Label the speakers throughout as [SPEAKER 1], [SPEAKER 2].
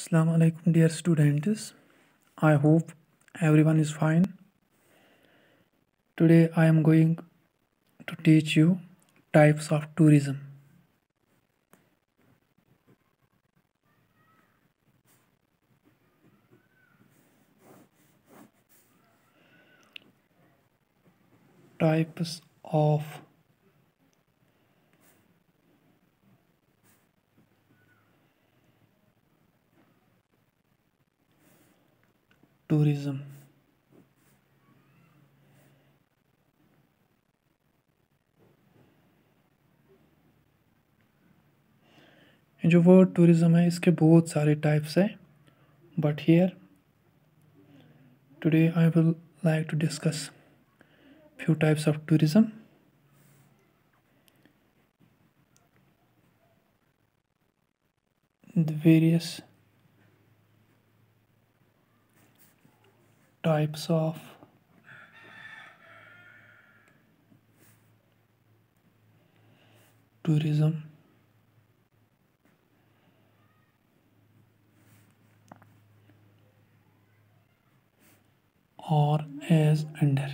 [SPEAKER 1] Assalamu alaikum dear students. I hope everyone is fine. Today I am going to teach you types of tourism. Types of tourism. जो word tourism है इसके बहुत सारे types हैं, but here today I will like to discuss few types of tourism. The various types of tourism or as under.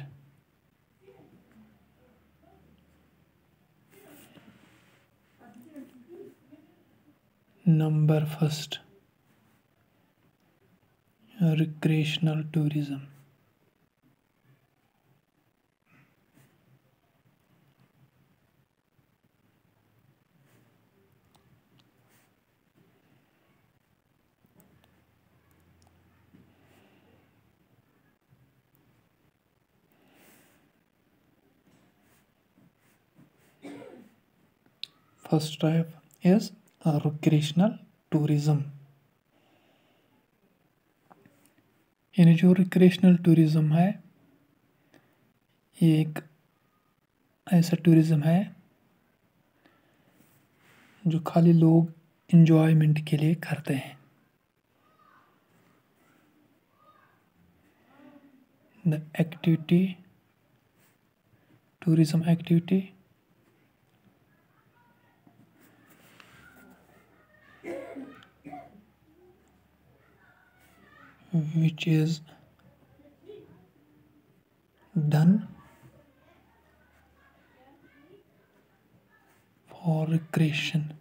[SPEAKER 1] Number first, recreational tourism. First type is recreational tourism. यानी जो recreational tourism है ये एक ऐसा tourism है जो खाली लोग एंजॉयमेंट के लिए करते हैं. The activity tourism activity which is done for recreation.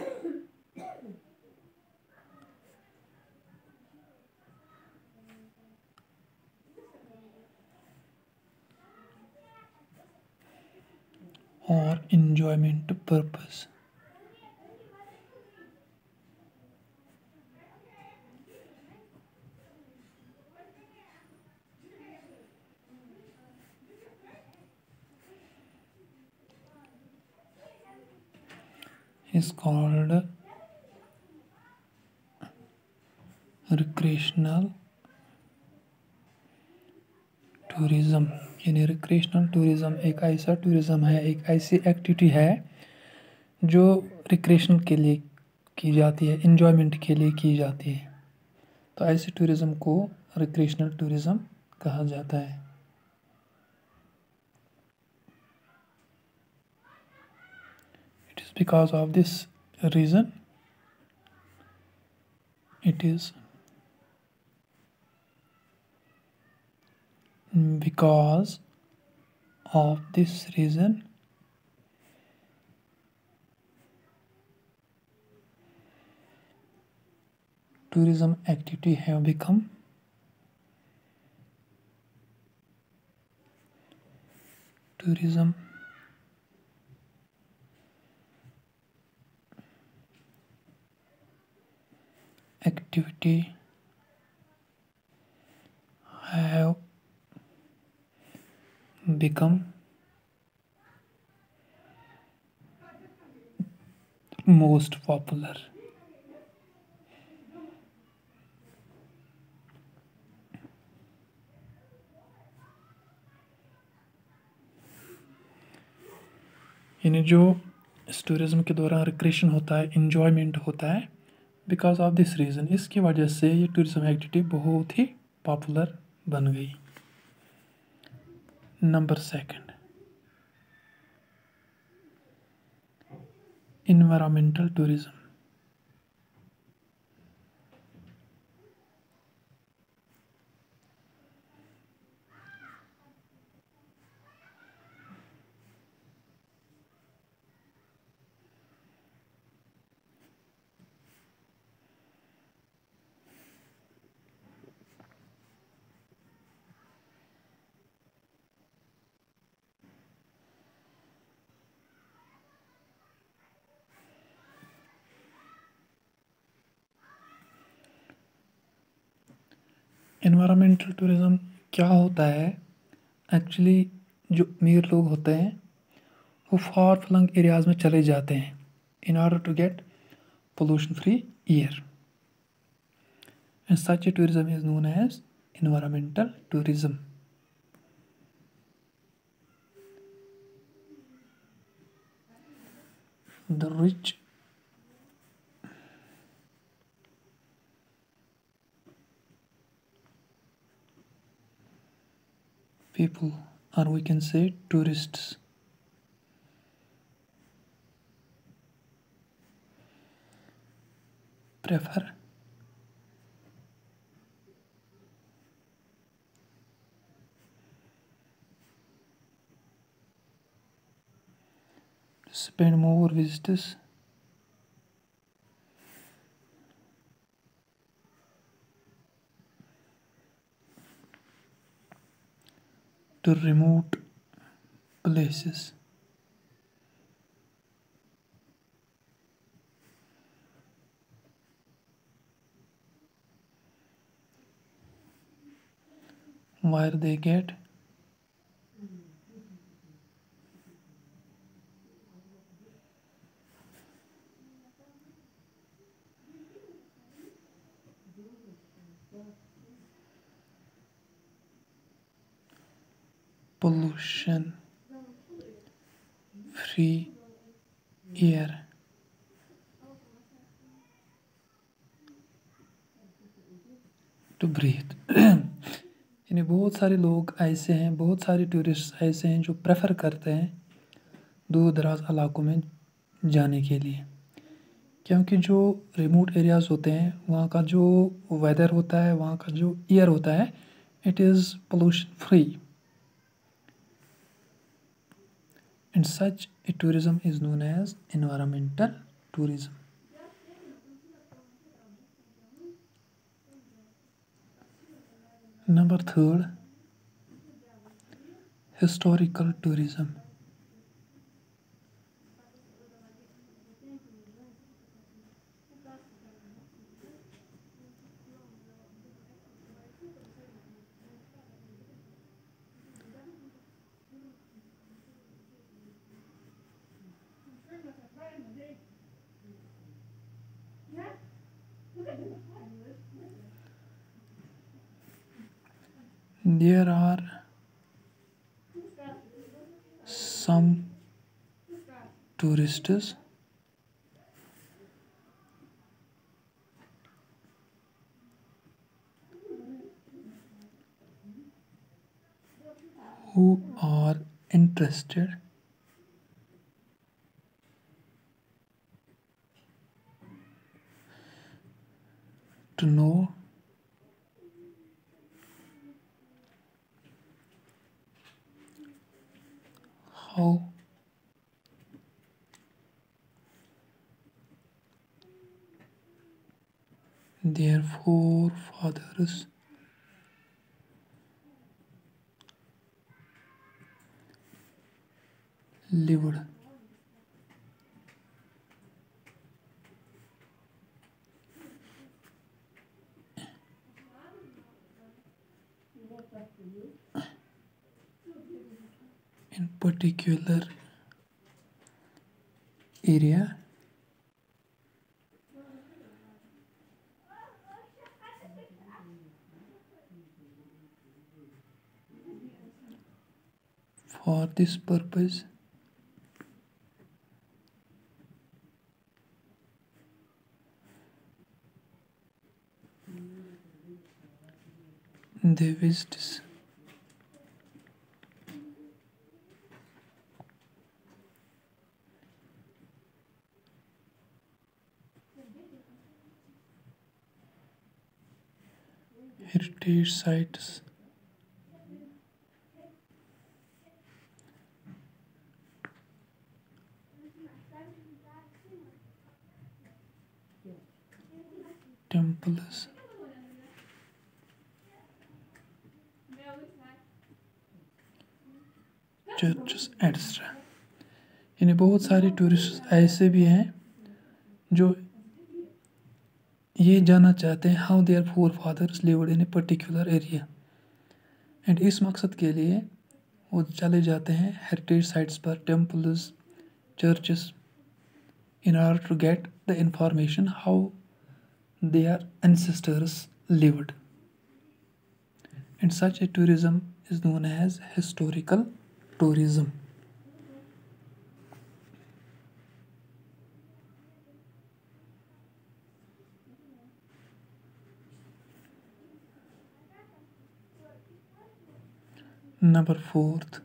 [SPEAKER 1] Or enjoyment purpose. Is called recreational tourism. यानी रिक्रिएशनल टूरिज़म एक ऐसा टूरिज़म है, एक ऐसी एक्टिविटी है जो रिक्रिएशन के लिए की जाती है, एंजॉयमेंट के लिए की जाती है. तो ऐसे टूरिज़म को रिक्रिएशनल टूरिज़म कहा जाता है. It is because of this reason it is because of this reason tourism activity have become tourism activity have become most popular. यानी जो इस टूरिज़म के दौरान रिक्रिएशन होता है, एंजॉयमेंट होता है, बिकॉज ऑफ दिस रीज़न, इसकी वजह से ये टूरिज़म एक्टिविटी बहुत ही पॉपुलर बन गई. Number second, environmental tourism. Environmental tourism क्या होता है? एक्चुअली जो अमीर लोग होते हैं वो फार फ्लंग एरियाज़ में चले जाते हैं in order to get pollution free air, and such a tourism is known as environmental tourism. The rich people, or we can say tourists, prefer to spend more visitors to remote places. Where they get pollution free air. To breathe. यानी बहुत सारे लोग ऐसे हैं, बहुत सारे tourist ऐसे हैं जो प्रेफर करते हैं दूर दराज इलाकों में जाने के लिए, क्योंकि जो रिमोट एरियाज़ होते हैं वहाँ का जो वेदर होता है, वहाँ का जो एयर होता है, it is pollution free, and such a tourism is known as environmental tourism. Number third, historical tourism. There are some tourists who are interested to know how their forefathers lived. In particular area. For this purpose, they visit heritage sites, temples, churches etcetera. यानी बहुत सारे tourist ऐसे भी हैं जो ये जानना चाहते हैं how their forefathers lived in a particular area, and इस मकसद के लिए वो चले जाते हैं हेरिटेज साइट्स पर, temples, churches, in order to get the information how their ancestors lived. And such a tourism is known as historical tourism. Number fourth,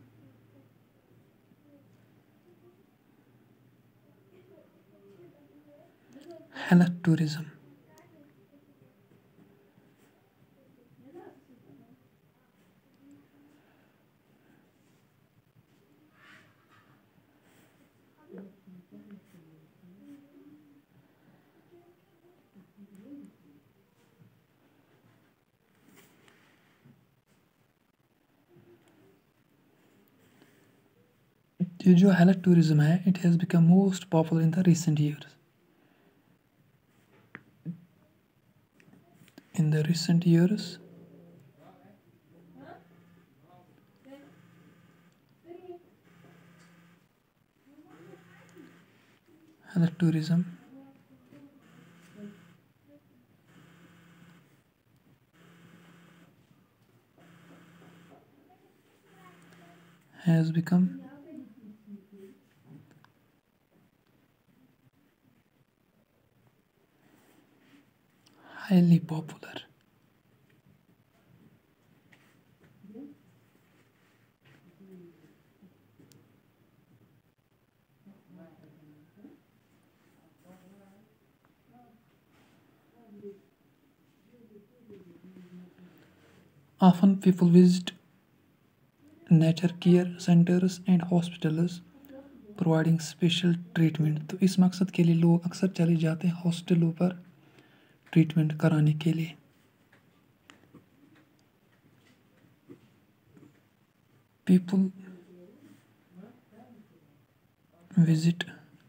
[SPEAKER 1] health tourism. ये जो हेल्थ टूरिज्म है, it has become most popular in the recent years. In the recent years, health tourism has become highly popular. Often people visit nature care centers and hospitals providing special treatment. तो इस मकसद के लिए लोग अक्सर चले जाते हैं हॉस्टलों पर ट्रीटमेंट कराने के लिए. People visit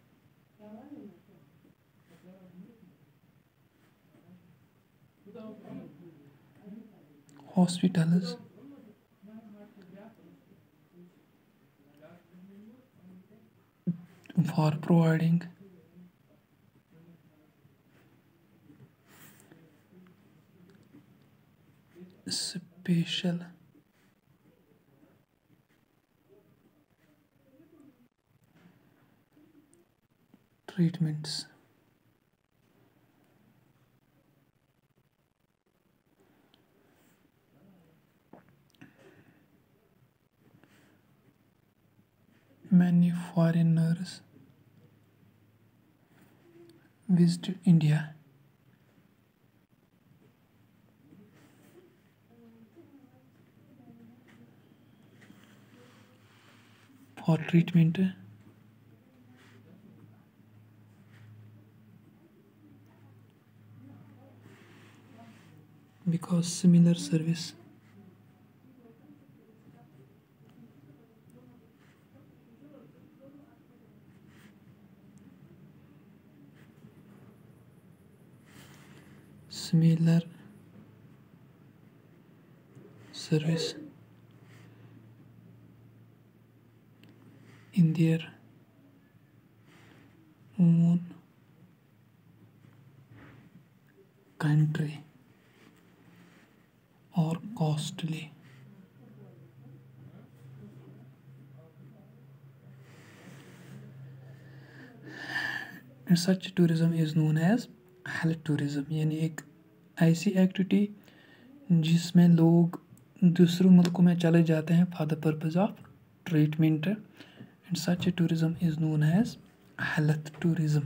[SPEAKER 1] hospitals for providing special treatments. Many foreigners visited India for treatment because similar service similar service in their own country or costly. And such tourism is known as health tourism, यानी एक ऐसी activity जिसमें लोग दूसरों मुल्कों में चले जाते हैं for the purpose of treatment. And such tourism is known as health tourism.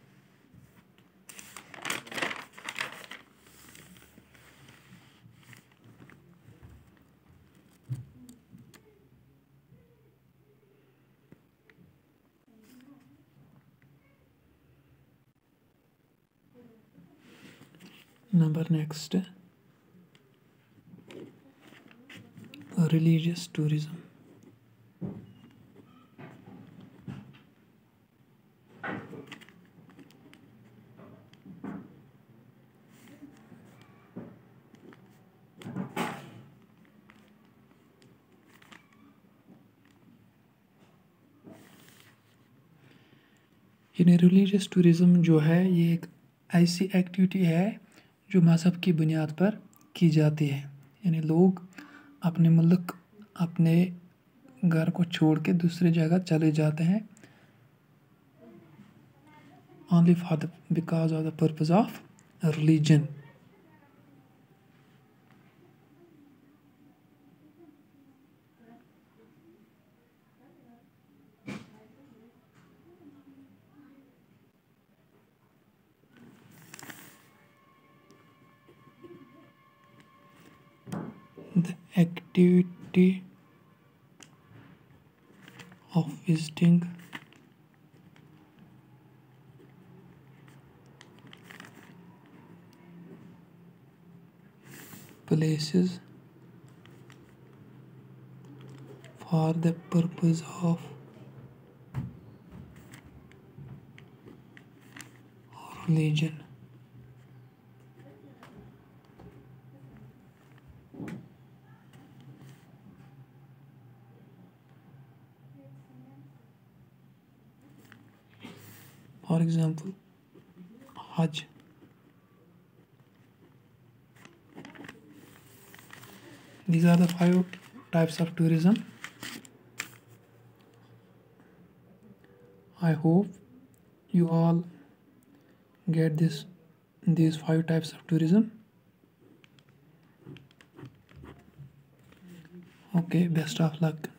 [SPEAKER 1] Number next, religious tourism. यानी रिलीजियस टूरिज़म जो है ये एक ऐसी एक्टिविटी है जो मज़हब की बुनियाद पर की जाती है। यानी लोग अपने मुल्क, अपने घर को छोड़ के दूसरी जगह चले जाते हैं only for the because of the purpose of religion. The activity of visiting places for the purpose of religion. For example, Hajj. These are the 5 types of tourism. I hope you all get these 5 types of tourism. Okay, best of luck.